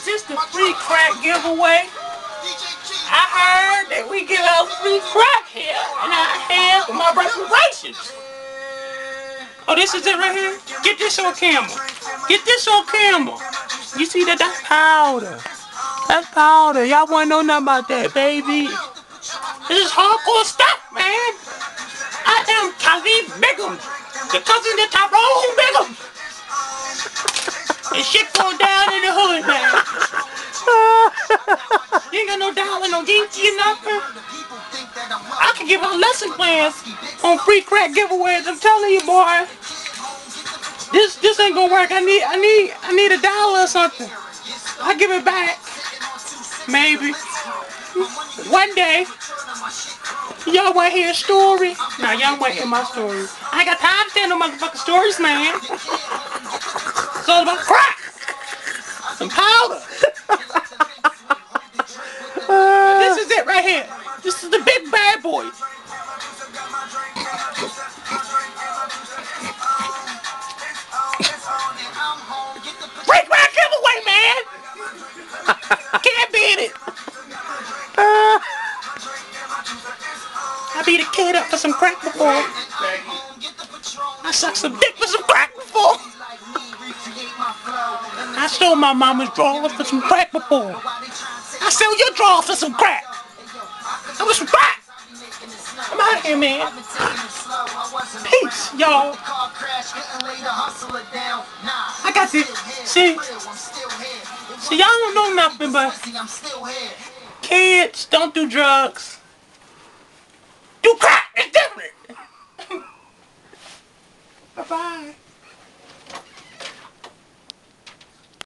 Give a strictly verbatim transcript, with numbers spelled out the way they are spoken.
Is this the free crack giveaway? I heard that we give out free crack here, and I have my reparations. Oh, this is it right here? Get this on camera. Get this on camera. You see that? That's powder. That's powder. Y'all wanna know nothing about that, baby? This is hardcore stuff, man. I am Khalid Bigham, the cousin to Tyrone Bigham. And shit going down in the hood, man. You ain't got no dollar, no dinky or nothing. I can give out lesson plans on free crack giveaways. I'm telling you, boy. This this ain't gonna work. I need I need I need a dollar or something. I'll give it back. Maybe. One day. Y'all wanna hear a story? Nah, y'all wanna hear my story. I ain't got time to tell no motherfucking stories, man. It's all about crack. Some powder. Uh, this is it right here. This is the big bad boy. Free crack giveaway, man. Can't beat it. Uh, I beat a kid up for some crack before. I sucked some dick for some crack before. I stole my mama's drawers for some crack before. I sell your drawers for some crack. I was some crack. I'm out of here, man. Peace, y'all. I got this. See, see, y'all don't know nothing, but kids don't do drugs. Do crack. It's different. Bye bye.